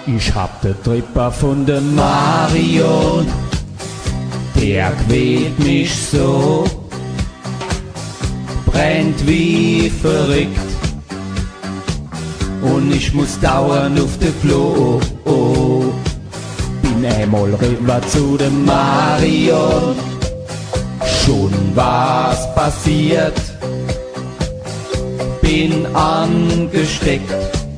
Ich hab den Tripper von der Marion, der quält mich so, brennt wie verrückt und ich muss dauernd auf den Klo. Bin einmal rüber zu der Marion, schon was passiert, bin angesteckt.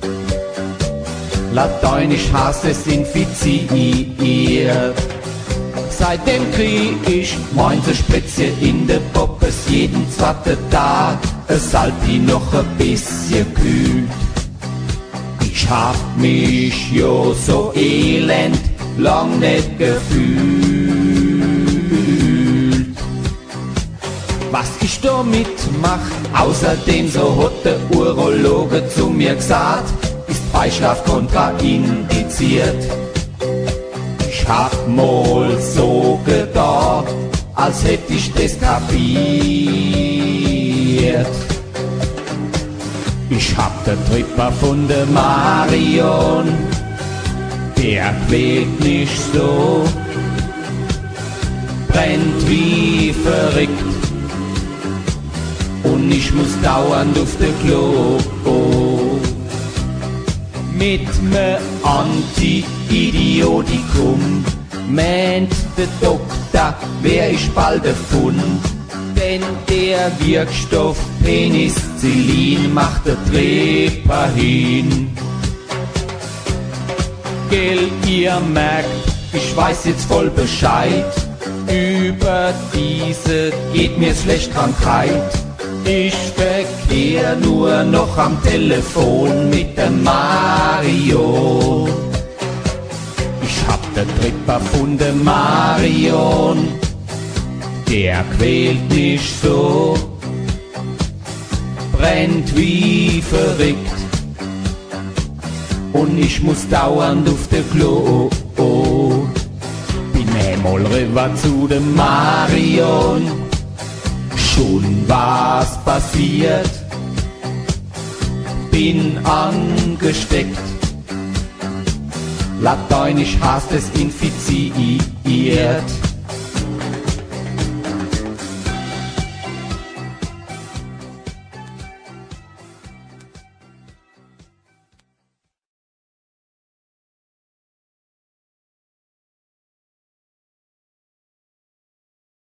Lateinisch heißt es infiziert. Seitdem krieg ich 19 Spritze in de Poppes jeden zweiten Tag, es halt die noch ein bisschen kühlt. Ich hab mich jo so elend lang nicht gefühlt. Was ich damit mach, außerdem so hat der Urologe zu mir gesagt, ist Beischlaf kontraindiziert. Ich hab mal so gedacht, als hätte ich das kapiert. Ich hab den Tripper von der Marion, der quält mich so, brennt wie verrückt und ich muss dauernd auf den Klo. Mit me Anti-Idiotikum meint der Doktor, wär ich bald erfund, denn der Wirkstoff Penicillin macht der Tripper hin. Gell, ihr merkt, ich weiß jetzt voll Bescheid über diese geht mir schlecht Krankheit. Ich verkehr nur noch am Telefon mit der Marion. Ich hab den Tripper von der Marion, der quält mich so, brennt wie verrückt und ich muss dauernd auf der Klo. Bin einmal rüber zu der Marion, schon was passiert, bin angesteckt. Lateinisch heißt es infiziert.